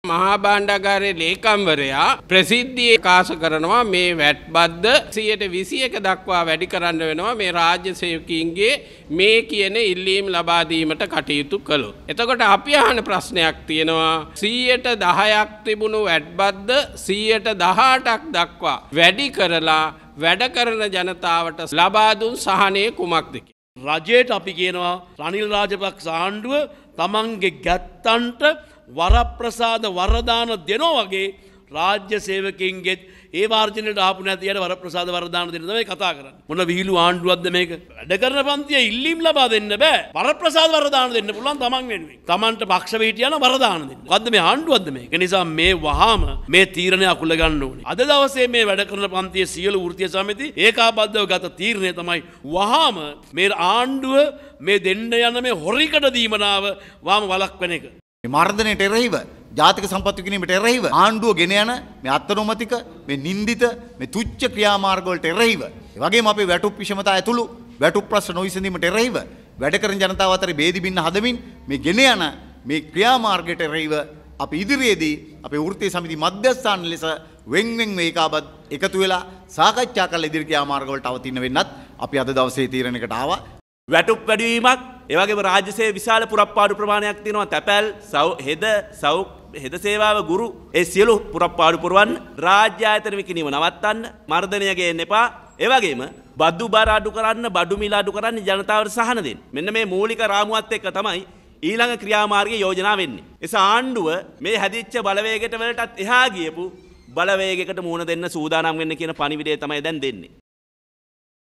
මහා භාණ්ඩාගාරයේ ලේකම්වරයා ප්‍රසිද්ධියේ කාශ කරනවා මේ වැට් බද්ද 121 දක්වා වැඩි කරන්න වෙනවා මේ රාජ්‍ය සේවකීන්ගේ මේ කියන ඉල්ලීම් ලබා දීමට කටයුතු කළොත්. එතකොට අපි අහන ප්‍රශ්නයක් තියෙනවා 10%ක් තිබුණු වැට් බද්ද 18%ක් දක්වා වැඩි කරලා වැඩ කරන ජනතාවට ලබා දුන් සහනය කුමක්ද? රජයට අපි කියනවා රනිල් රාජපක්ෂ ආණ්ඩුව තමන්ගේ ගැත්තන්ට වරප්‍රසාද වරදාන දෙනවා වගේ රාජ්‍ය සේවකයින්ගෙත් ඒ වාර්ජනයට ආපු නැති අය වරප්‍රසාද වරදාන දෙන්න තමයි කතා කරන්නේ. මොන විහිළු ආණ්ඩුවක්ද මේක? වැඩ කරන පන්තිය ඉල්ලීම් ලබා දෙන්න බෑ. වරප්‍රසාද වරදාන දෙන්න පුළුවන් තමන් වෙනුවෙන්. තමන්ට පක්ෂ වීටියන වරදාන දෙන්න. මොකද්ද මේ ආණ්ඩුවක්ද මේක? ඒ නිසා මේ වහාම මේ තීරණය අකුල ගන්න ඕනේ. අද දවසේ මේ වැඩ කරන පන්තියේ සියලු වෘත්තීය සමිති ඒකාබද්ධව ගත තීරණය තමයි වහාම මේ ආණ්ඩුව මේ දෙන්න යන මේ හොරිකට දීමනාව වහාම වළක්වන එක. මර්ධනයට එරෙහිව ජාතික සම්පත් විකිණීමට එරෙහිව ආණ්ඩුව ගෙන යන මේ අත්නොමතික මේ නින්දිත මේ තුච්ච ක්‍රියාමාර්ග වලට එරෙහිව ඒ වගේම අපේ වැටුප් විෂමතා ඇතුළු වැටුප් ප්‍රශ්න නොවිසඳීමට එරෙහිව වැඩ කරන ජනතාව අතර ભેද බින්න හදමින් මේ ගෙන යන මේ ක්‍රියාමාර්ගයට එරෙහිව අපි ඉදිරියේදී අපේ වෘත්තීය සමිති මධ්‍යස්ථාන ලෙස වෙන්වෙන් මේකාබත් එකතු වෙලා සාකච්ඡා කරලා ඉදිරි ක්‍රියාමාර්ග වලට අවතීර්ණ වෙන්නත් අපි අද දවසේ තීරණයකට ආවා. වැටුප් වැඩිවීමක් ඒ වගේම රාජ්‍ය සේවයේ විශාල පුරප්පාඩු ප්‍රමාණයක් තියෙනවා. තැපැල් හෙද සේවාව ගුරු ඒ සියලු පුරප්පාඩු පුරවන්න රාජ්‍ය ආයතන විකිණීම නවත්තන්න මර්ධනය ගේන්න එපා. ඒ වගේම බදු බර අඩු කරන්න බඩු මිල අඩු කරන්න ජනතාවට සහන දෙන්න. මෙන්න මේ මූලික රාමුවත් එක්ක තමයි ඊළඟ ක්‍රියාමාර්ගය යෝජනා වෙන්නේ. ඒ ආණ්ඩුව මේ හැදිච්ච බලවේගයට වලටත් එහා ගියපු බලවේගයකට මුහුණ දෙන්න සූදානම් වෙන්න කියන පණිවිඩය තමයි දැන් දෙන්නේ.